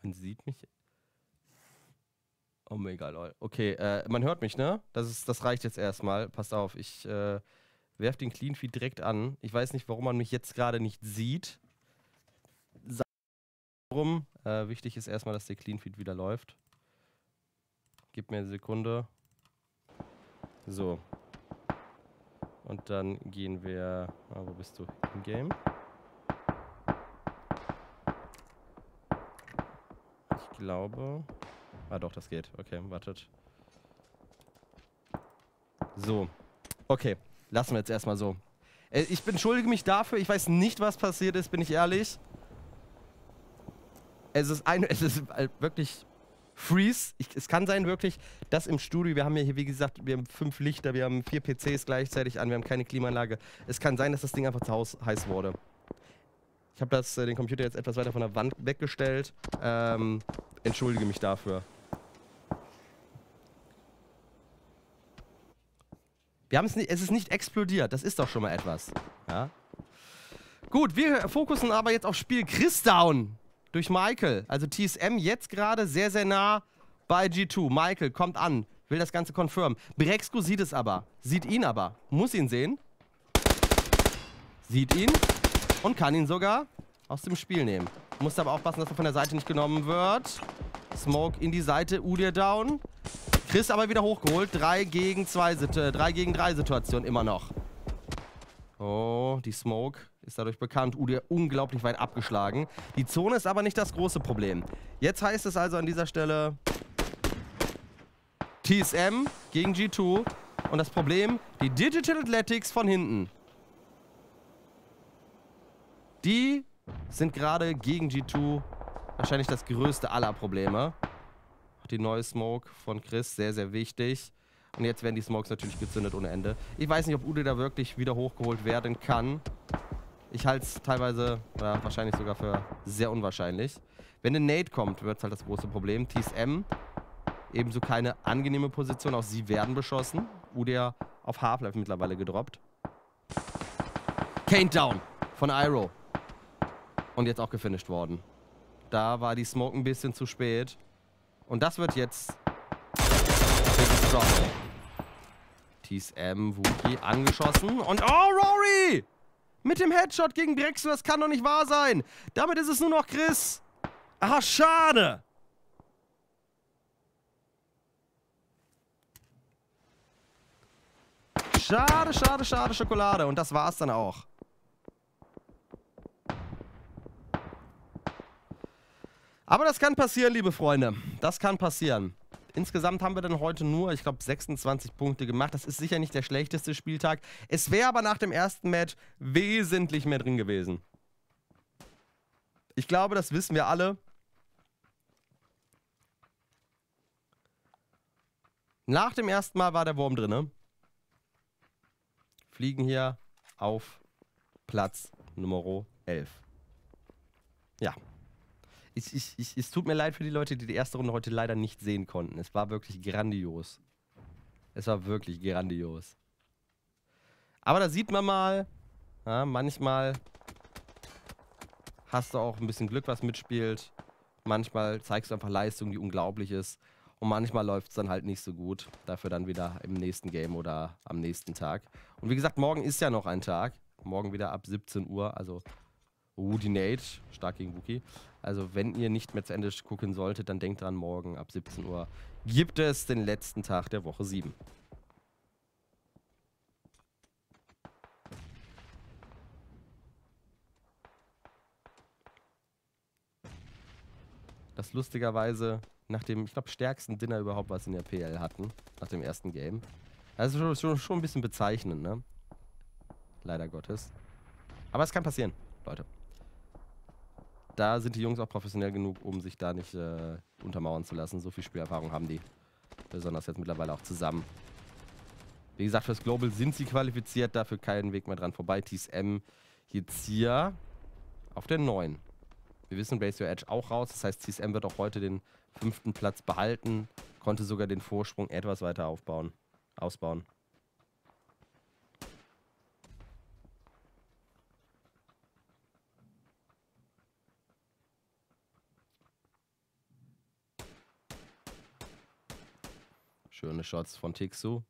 Man sieht mich. Oh mega lol. Okay, man hört mich, ne? Das reicht jetzt erstmal. Passt auf, ich werf den Clean Feed direkt an. Ich weiß nicht, warum man mich jetzt gerade nicht sieht. Warum? Wichtig ist erstmal, dass der Clean Feed wieder läuft. Gib mir eine Sekunde. So. Und dann gehen wir. Wo bist du? Im Game? Ich glaube. Doch, das geht. Okay, wartet. So. Okay, lassen wir jetzt erstmal so. Ich entschuldige mich dafür. Ich weiß nicht, was passiert ist, bin ich ehrlich. Es ist wirklich Freeze. Es kann sein wirklich, dass im Studio, wir haben ja hier, wie gesagt, wir haben 5 Lichter, wir haben 4 PCs gleichzeitig an, wir haben keine Klimaanlage. Es kann sein, dass das Ding einfach zu heiß wurde. Ich habe den Computer jetzt etwas weiter von der Wand weggestellt. Entschuldige mich dafür. Es ist nicht explodiert, das ist doch schon mal etwas. Ja? Gut, wir fokussen aber jetzt auf Spiel Chris down durch Michael. Also TSM jetzt gerade sehr, sehr nah bei G2. Michael kommt an, will das Ganze confirmen. Brexco sieht es aber, sieht ihn aber, muss ihn sehen. Sieht ihn und kann ihn sogar aus dem Spiel nehmen. Muss aber aufpassen, dass er von der Seite nicht genommen wird. Smoke in die Seite, Udir down. Chris aber wieder hochgeholt. 3 gegen 3 Situation immer noch. Oh, die Smoke ist dadurch bekannt. Udir unglaublich weit abgeschlagen. Die Zone ist aber nicht das große Problem. Jetzt heißt es also an dieser Stelle TSM gegen G2. Und das Problem, die Digital Athletics von hinten. Die sind gerade gegen G2 wahrscheinlich das größte aller Probleme. Die neue Smoke von Chris, sehr, sehr wichtig. Und jetzt werden die Smokes natürlich gezündet ohne Ende. Ich weiß nicht, ob Udir da wirklich wieder hochgeholt werden kann. Ich halte es teilweise, ja, wahrscheinlich sogar für sehr unwahrscheinlich. Wenn eine Nade kommt, wird es halt das große Problem. TSM, ebenso keine angenehme Position. Auch sie werden beschossen. Udir auf Half-Life mittlerweile gedroppt. Kane down von Iroh. Und jetzt auch gefinisht worden. Da war die Smoke ein bisschen zu spät. Und das wird jetzt TSM, Wookie angeschossen. Und oh, Rory! Mit dem Headshot gegen Brexco, das kann doch nicht wahr sein. Damit ist es nur noch Chris. Ah, schade. Schade, schade, schade, Schokolade. Und das war's dann auch. Aber das kann passieren, liebe Freunde. Das kann passieren. Insgesamt haben wir dann heute nur, ich glaube, 26 Punkte gemacht. Das ist sicher nicht der schlechteste Spieltag. Es wäre aber nach dem ersten Match wesentlich mehr drin gewesen. Ich glaube, das wissen wir alle. Nach dem ersten Mal war der Wurm drin. Fliegen hier auf Platz Nummer 11. Ja. Es tut mir leid für die Leute, die die erste Runde heute leider nicht sehen konnten. Es war wirklich grandios. Es war wirklich grandios. Aber da sieht man mal, ja, manchmal hast du auch ein bisschen Glück, was mitspielt. Manchmal zeigst du einfach Leistung, die unglaublich ist. Und manchmal läuft es dann halt nicht so gut. Dafür dann wieder im nächsten Game oder am nächsten Tag. Und wie gesagt, morgen ist ja noch ein Tag. Morgen wieder ab 17 Uhr. Also, die Nade, stark gegen Wookie. Also, wenn ihr nicht mehr zu Ende gucken solltet, dann denkt dran, morgen ab 17 Uhr gibt es den letzten Tag der Woche 7. Das lustigerweise nach dem, ich glaube, stärksten Dinner überhaupt, was in der PL hatten, nach dem ersten Game. Also schon ein bisschen bezeichnend, ne? Leider Gottes. Aber es kann passieren, Leute. Da sind die Jungs auch professionell genug, um sich da nicht untermauern zu lassen. So viel Spielerfahrung haben die. Besonders jetzt mittlerweile auch zusammen. Wie gesagt, fürs Global sind sie qualifiziert, dafür keinen Weg mehr dran vorbei. TSM jetzt hier auf der 9. Wir wissen, Raise Your Edge auch raus. Das heißt, TSM wird auch heute den 5. Platz behalten. Konnte sogar den Vorsprung etwas weiter ausbauen. Schöne Shots von Tixu.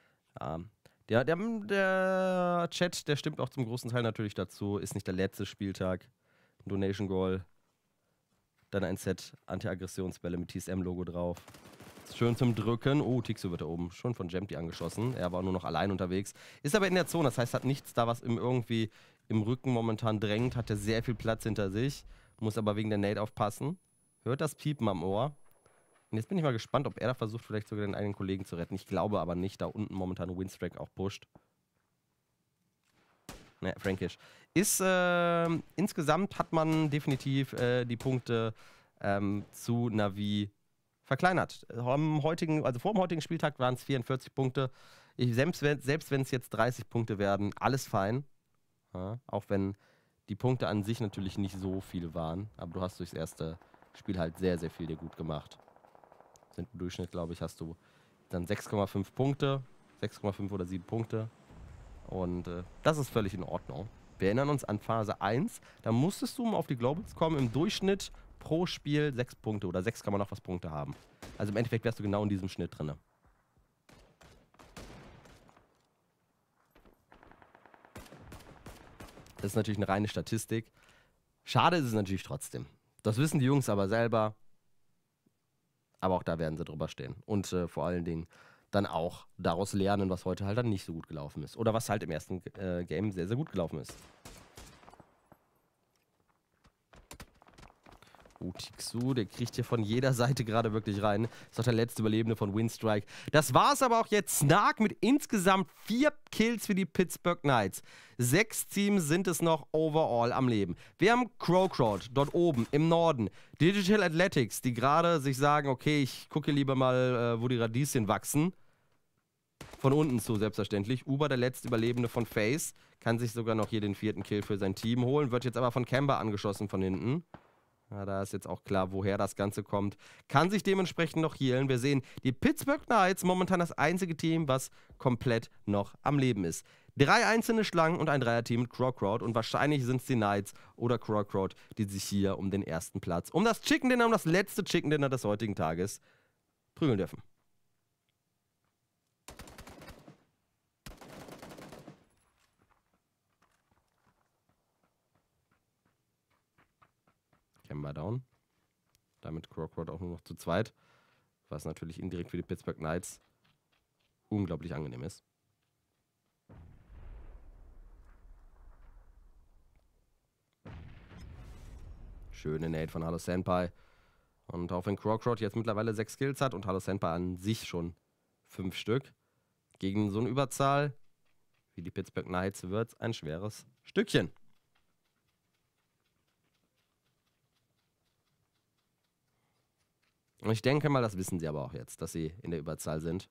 Der Chat, der stimmt auch zum großen Teil natürlich dazu. Ist nicht der letzte Spieltag. Donation Goal. Dann ein Set Anti-Aggressionsbälle mit TSM-Logo drauf. Schön zum Drücken. Oh, Tixu wird da oben schon von Jempty angeschossen. Er war nur noch allein unterwegs. Ist aber in der Zone, das heißt, hat nichts da, was ihm irgendwie im Rücken momentan drängt. Hat er sehr viel Platz hinter sich. Muss aber wegen der Nade aufpassen. Hört das Piepen am Ohr. Und jetzt bin ich mal gespannt, ob er da versucht, vielleicht sogar den eigenen Kollegen zu retten. Ich glaube aber nicht, da unten momentan Winstrike auch pusht. Ne, Frankish. Insgesamt hat man definitiv die Punkte zu Na'Vi verkleinert. Vor dem heutigen Spieltag waren es 44 Punkte. Selbst wenn es jetzt 30 Punkte werden, alles fein. Ja, auch wenn die Punkte an sich natürlich nicht so viel waren. Aber du hast durchs erste Spiel halt sehr, sehr viel dir gut gemacht. Im Durchschnitt, glaube ich, hast du dann 6,5 Punkte. 6,5 oder 7 Punkte. Und das ist völlig in Ordnung. Wir erinnern uns an Phase 1. Da musstest du, um auf die Globals kommen, im Durchschnitt pro Spiel 6 Punkte oder 6, noch was Punkte haben. Also im Endeffekt wärst du genau in diesem Schnitt drin. Das ist natürlich eine reine Statistik. Schade ist es natürlich trotzdem. Das wissen die Jungs aber selber. Aber auch da werden sie drüber stehen. Und vor allen Dingen dann auch daraus lernen, was heute halt dann nicht so gut gelaufen ist. Oder was halt im ersten Game sehr, sehr gut gelaufen ist. Oh, Tixu, der kriegt hier von jeder Seite gerade wirklich rein. Ist doch der letzte Überlebende von Winstrike. Das war's aber auch jetzt. Snark mit insgesamt 4 Kills für die Pittsburgh Knights. 6 Teams sind es noch overall am Leben. Wir haben Crowcrowd dort oben im Norden. Digital Athletics, die gerade sich sagen, okay, ich gucke lieber mal, wo die Radieschen wachsen. Von unten zu, selbstverständlich. Uber, der letzte Überlebende von FaZe, kann sich sogar noch hier den 4. Kill für sein Team holen. Wird jetzt aber von Camber angeschossen von hinten. Ja, da ist jetzt auch klar, woher das Ganze kommt. Kann sich dementsprechend noch healen. Wir sehen, die Pittsburgh Knights momentan das einzige Team, was komplett noch am Leben ist. 3 einzelne Schlangen und ein Dreierteam mit Crowcrowd. Und wahrscheinlich sind es die Knights oder Crowcrowd, die sich hier um den ersten Platz, um das Chicken Dinner, um das letzte Chicken Dinner des heutigen Tages prügeln dürfen. Camber down. Damit Crowcrowd auch nur noch zu zweit. Was natürlich indirekt für die Pittsburgh Knights unglaublich angenehm ist. Schöne Nade von Halo Senpai. Und auch wenn Crowcrowd jetzt mittlerweile 6 Kills hat und Halo Senpai an sich schon 5 Stück, gegen so eine Überzahl wie die Pittsburgh Knights wird es ein schweres Stückchen. Und ich denke mal, das wissen sie aber auch jetzt, dass sie in der Überzahl sind.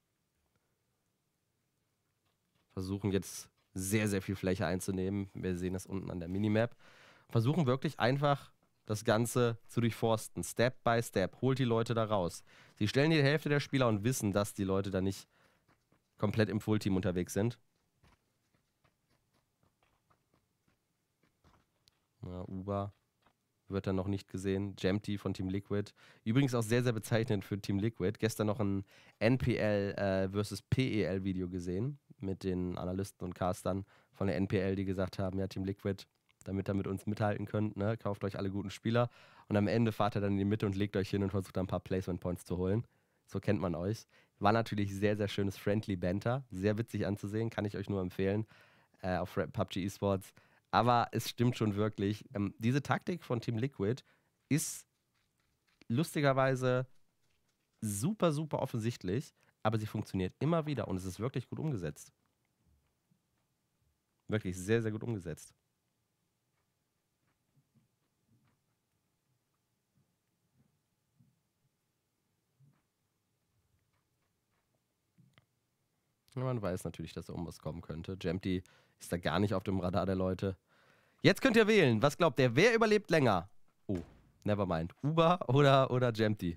Versuchen jetzt sehr, sehr viel Fläche einzunehmen. Wir sehen das unten an der Minimap. Versuchen wirklich einfach das Ganze zu durchforsten. Step by Step. Holt die Leute da raus. Sie stellen die Hälfte der Spieler und wissen, dass die Leute da nicht komplett im Fullteam unterwegs sind. Ja, Uber wird dann noch nicht gesehen. Jempty von Team Liquid. Übrigens auch sehr, sehr bezeichnend für Team Liquid. Gestern noch ein NPL versus PEL Video gesehen mit den Analysten und Castern von der NPL, die gesagt haben, ja, Team Liquid, damit ihr mit uns mithalten könnt, ne, kauft euch alle guten Spieler und am Ende fahrt ihr dann in die Mitte und legt euch hin und versucht dann ein paar Placement Points zu holen. So kennt man euch. War natürlich sehr, sehr schönes Friendly Banter. Sehr witzig anzusehen, kann ich euch nur empfehlen auf PUBG Esports. Aber es stimmt schon wirklich. Diese Taktik von Team Liquid ist lustigerweise super, super offensichtlich, aber sie funktioniert immer wieder und es ist wirklich gut umgesetzt. Wirklich sehr, sehr gut umgesetzt. Man weiß natürlich, dass da irgendwas kommen könnte. Jempty ist da gar nicht auf dem Radar der Leute. Jetzt könnt ihr wählen. Was glaubt ihr? Wer überlebt länger? Oh, nevermind. Uber oder Jempty?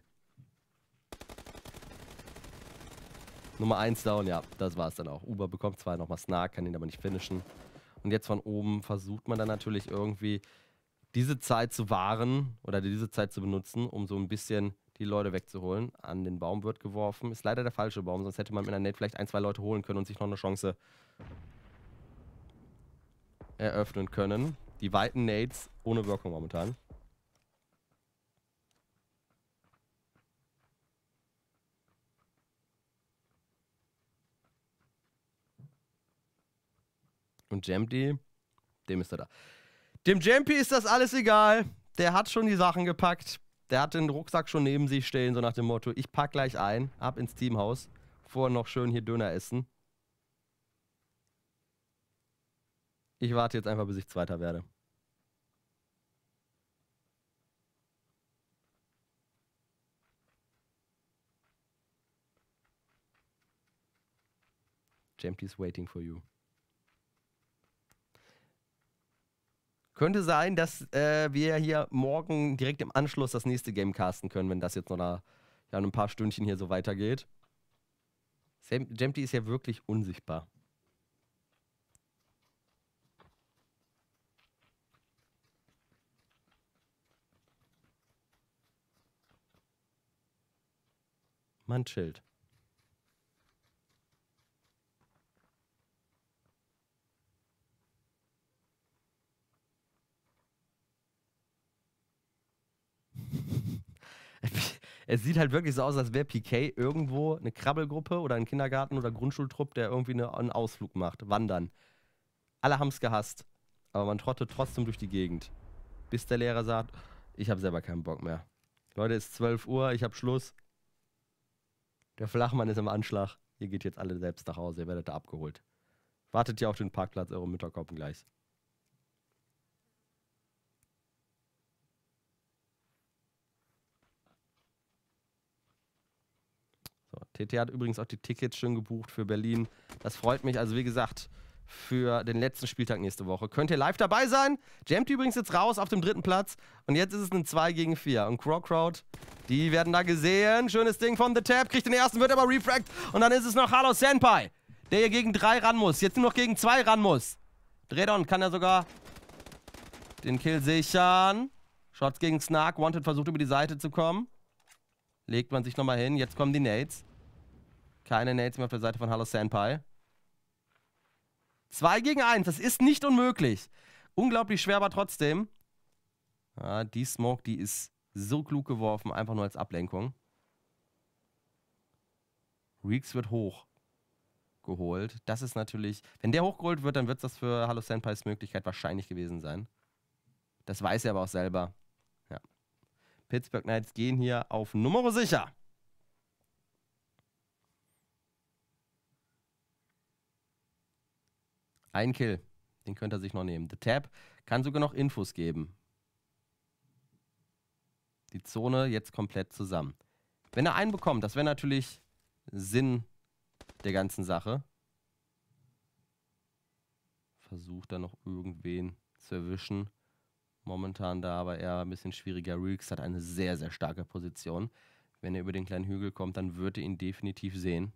Nummer 1 down, ja, das war es dann auch. Uber bekommt zwar nochmal Snark, kann ihn aber nicht finishen. Und jetzt von oben versucht man dann natürlich irgendwie diese Zeit zu wahren oder diese Zeit zu benutzen, um so ein bisschen die Leute wegzuholen. An den Baum wird geworfen. Ist leider der falsche Baum, sonst hätte man mit einer Nate vielleicht 1, 2 Leute holen können und sich noch eine Chance eröffnen können. Die weiten Nades ohne Wirkung momentan. Und Jempty, dem ist er da. Dem Jempty ist das alles egal. Der hat schon die Sachen gepackt. Der hat den Rucksack schon neben sich stehen, so nach dem Motto, ich pack gleich ein, ab ins Teamhaus. Vorher noch schön hier Döner essen. Ich warte jetzt einfach, bis ich Zweiter werde. Jempty's waiting for you. Könnte sein, dass wir hier morgen direkt im Anschluss das nächste Game casten können, wenn das jetzt noch ein paar Stündchen hier so weitergeht. Jempty ist ja wirklich unsichtbar. Man chillt. Es sieht halt wirklich so aus, als wäre PK irgendwo eine Krabbelgruppe oder ein Kindergarten- oder Grundschultrupp, der irgendwie einen Ausflug macht. Wandern. Alle haben es gehasst. Aber man trottet trotzdem durch die Gegend. Bis der Lehrer sagt, ich habe selber keinen Bock mehr. Leute, es ist 12 Uhr, ich habe Schluss. Der Flachmann ist im Anschlag. Ihr geht jetzt alle selbst nach Hause, ihr werdet da abgeholt. Wartet hier auf den Parkplatz, eure Mütter kommen gleich. So, TT hat übrigens auch die Tickets schön gebucht für Berlin. Das freut mich. Also wie gesagt, für den letzten Spieltag nächste Woche könnt ihr live dabei sein. Jempty übrigens jetzt raus auf dem 3. Platz. Und jetzt ist es ein 2 gegen 4. Und Crowd, die werden da gesehen. Schönes Ding von The Tap. Kriegt den ersten, wird aber refragt. Und dann ist es noch Halo Senpai, der hier gegen 3 ran muss. Jetzt nur noch gegen 2 ran muss. Dredon kann er sogar den Kill sichern. Shots gegen Snark. Wanted versucht über die Seite zu kommen. Legt man sich nochmal hin. Jetzt kommen die Nades. Keine Nades mehr auf der Seite von Halo Senpai. 2 gegen 1. Das ist nicht unmöglich. Unglaublich schwer, aber trotzdem. Ja, die Smoke, die ist so klug geworfen. Einfach nur als Ablenkung. Reeks wird hoch geholt. Das ist natürlich... Wenn der hochgeholt wird, dann wird das für Halo Senpais Möglichkeit wahrscheinlich gewesen sein. Das weiß er aber auch selber. Ja. Pittsburgh Knights gehen hier auf Nummer sicher. Ein Kill. Den könnte er sich noch nehmen. The Tap kann sogar noch Infos geben. Die Zone jetzt komplett zusammen. Wenn er einen bekommt, das wäre natürlich Sinn der ganzen Sache. Versucht da noch irgendwen zu erwischen. Momentan da aber eher ein bisschen schwieriger. Reeks hat eine sehr, sehr starke Position. Wenn er über den kleinen Hügel kommt, dann wird er ihn definitiv sehen.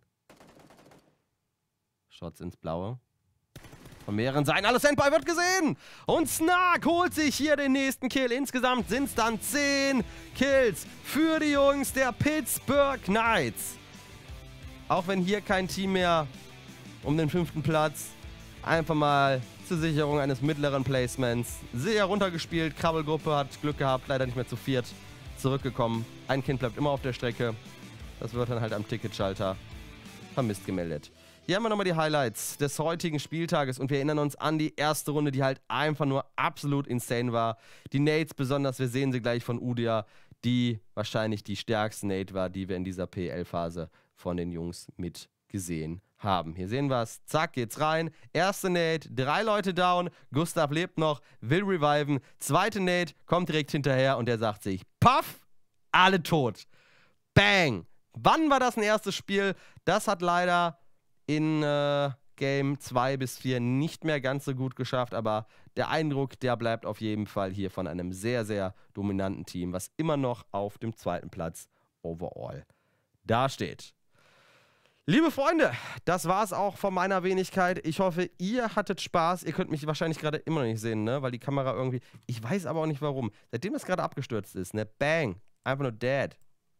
Shots ins Blaue. Von mehreren Seiten. Alles Senpai wird gesehen. Und Snark holt sich hier den nächsten Kill. Insgesamt sind es dann 10 Kills für die Jungs der Pittsburgh Knights. Auch wenn hier kein Team mehr um den 5. Platz. Einfach mal zur Sicherung eines mittleren Placements. Sehr runtergespielt. Krabbelgruppe hat Glück gehabt. Leider nicht mehr zu 4 zurückgekommen. Ein Kind bleibt immer auf der Strecke. Das wird dann halt am Ticketschalter vermisst gemeldet. Hier haben wir nochmal die Highlights des heutigen Spieltages und wir erinnern uns an die erste Runde, die halt einfach nur absolut insane war. Die Nades besonders, wir sehen sie gleich von Udia, die wahrscheinlich die stärkste Nade war, die wir in dieser PL-Phase von den Jungs mit gesehen haben. Hier sehen wir es, zack, geht's rein. Erste Nade, 3 Leute down, Gustav lebt noch, will reviven. Zweite Nade, kommt direkt hinterher und der sagt sich, paff, alle tot. Bang. Wann war das ein erstes Spiel? Das hat leider in Game 2 bis 4 nicht mehr ganz so gut geschafft, aber der Eindruck, der bleibt auf jeden Fall hier von einem sehr, sehr dominanten Team, was immer noch auf dem 2. Platz overall dasteht. Liebe Freunde, das war es auch von meiner Wenigkeit. Ich hoffe, ihr hattet Spaß. Ihr könnt mich wahrscheinlich gerade immer noch nicht sehen, ne? Weil die Kamera irgendwie... Ich weiß aber auch nicht warum. Seitdem das gerade abgestürzt ist, ne? Bang. Einfach nur dead.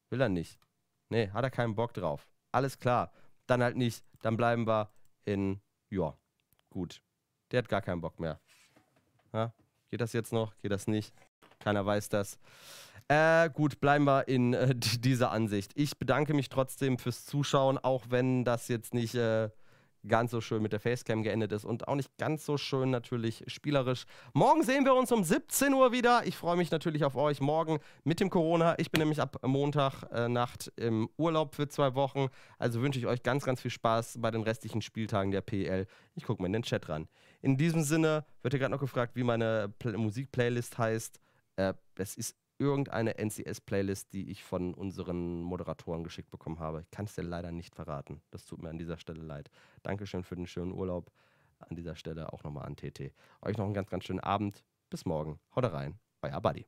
Will er nicht. Nee, hat er keinen Bock drauf. Alles klar. Dann halt nicht. Dann bleiben wir in, ja, gut. Der hat gar keinen Bock mehr. Ja? Geht das jetzt noch? Geht das nicht? Keiner weiß das. Gut, bleiben wir in dieser Ansicht. Ich bedanke mich trotzdem fürs Zuschauen, auch wenn das jetzt nicht ganz so schön mit der Facecam geendet ist und auch nicht ganz so schön natürlich spielerisch. Morgen sehen wir uns um 17 Uhr wieder. Ich freue mich natürlich auf euch morgen mit dem Corona. Ich bin nämlich ab Montag Nacht im Urlaub für 2 Wochen. Also wünsche ich euch ganz, ganz viel Spaß bei den restlichen Spieltagen der PL. Ich gucke mal in den Chat ran. In diesem Sinne wird hier gerade noch gefragt, wie meine Musikplaylist heißt. Es ist irgendeine NCS-Playlist, die ich von unseren Moderatoren geschickt bekommen habe. Ich kann es dir leider nicht verraten. Das tut mir an dieser Stelle leid. Dankeschön für den schönen Urlaub. An dieser Stelle auch nochmal an TT. Euch noch einen ganz, ganz schönen Abend. Bis morgen. Haut rein. Euer Buddy.